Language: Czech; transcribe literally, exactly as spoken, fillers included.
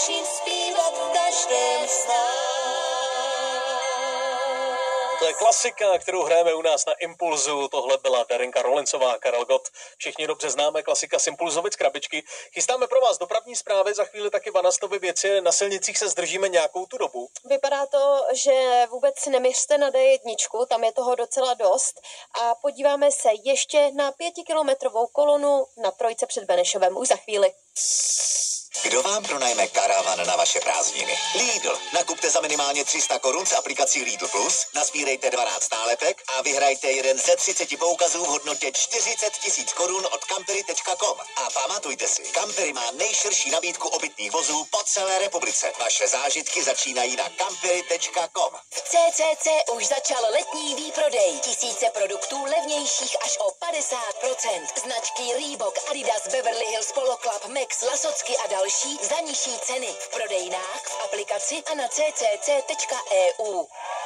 naučím zpívat v každém snu. To je klasika, kterou hrajeme u nás na Impulzu. Tohle byla Darinka Rolincová, Karel Gott. Všichni dobře známe klasika z Impulzovic krabičky. Chystáme pro vás dopravní zprávy, za chvíli taky Vanastovy věci. Na silnicích se zdržíme nějakou tu dobu. Vypadá to, že vůbec neměřte na D jedna, tam je toho docela dost. A podíváme se ještě na pětikilometrovou kolonu na trojce před Benešovem už za chvíli. Kdo vám pronajme karavan na vaše prázdniny? Lidl. Nakupte za minimálně tři sta korun s aplikací Lidl Plus, nasbírejte dvanáct nálepek a vyhrajte jeden ze třiceti poukazů v hodnotě čtyřicet tisíc korun od campery tečka com. A pamatujte si, Campery má nejširší nabídku obytných vozů po celé republice. Vaše zážitky začínají na campery tečka com. V C C C už začal letní výprodej. Tisíce produktů levnějších až o padesát procent. Značky Reebok, Adidas, Beverly Hills, Polo Club, Max, Lasocky a další za nižší ceny. V prodejnách, v aplikaci a na c c c tečka e u.